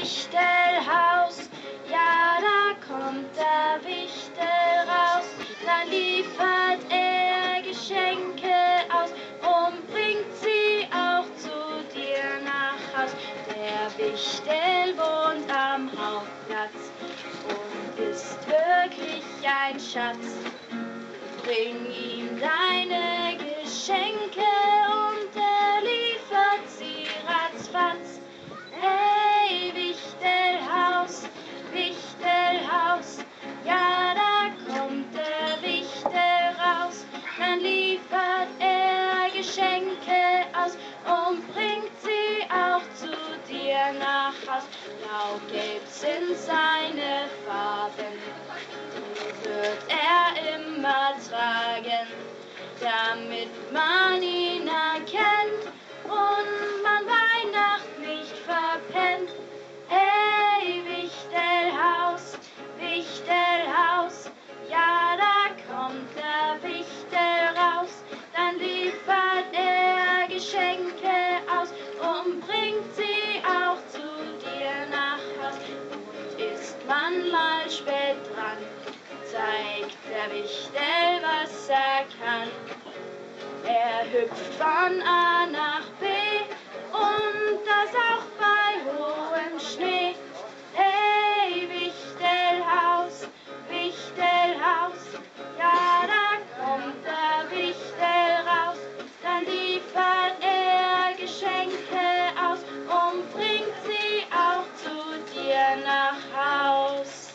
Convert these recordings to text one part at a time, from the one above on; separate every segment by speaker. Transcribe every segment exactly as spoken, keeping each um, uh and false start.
Speaker 1: Wichtelhaus, ja, da kommt der Wichtel raus. Dann liefert er Geschenke aus und bringt sie auch zu dir nach Haus. Der Wichtel wohnt am Hauptplatz und ist wirklich ein Schatz. Bring ihm deine Geschenke und er liefert sie ratzfatz. Hey, Wichtelhaus, Wichtelhaus, ja, da kommt der Wichtel raus. Dann liefert er Geschenke aus und bringt sie auch zu dir nach Haus. Blau-gelb sind seine Farben, die wird er immer tragen, damit man ihn erkennt und man Weihnacht nicht verpennt. Hey, Wichtelhaus, Wichtelhaus, ja, da kommt der Wichtel raus. Dann liefert er Geschenke aus und bringt sie auch zu dir nach Haus. Und ist man mal spät dran, zeigt der Wichtel, was er kann. Er hüpft von A nach B und das auch bei hohem Schnee. Hey, Wichtelhaus, Wichtelhaus, ja, da kommt der Wichtel raus. Dann liefert er Geschenke aus und bringt sie auch zu dir nach Haus.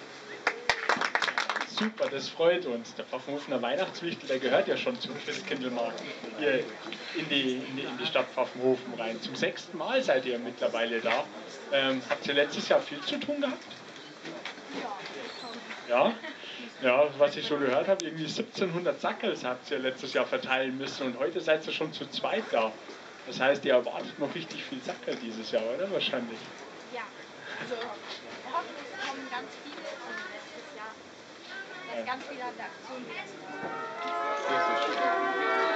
Speaker 2: Super, das freut uns. Der Pfaffenhofener Weihnachtswichtel, der gehört ja schon zum Christkindlmarkt hier in die, in die, in die Stadt Pfaffenhofen rein. Zum sechsten Mal seid ihr mittlerweile da. Ähm, habt ihr letztes Jahr viel zu tun gehabt? Ja? Ja, was ich so gehört habe, irgendwie siebzehnhundert Sackels habt ihr letztes Jahr verteilen müssen und heute seid ihr schon zu zweit da. Das heißt, ihr erwartet noch richtig viel Sackel dieses Jahr, oder? Wahrscheinlich.
Speaker 3: Ja, also wir hoffen, es kommen ganz viele und letztes Jahr, dass ganz viele an der Aktion sind.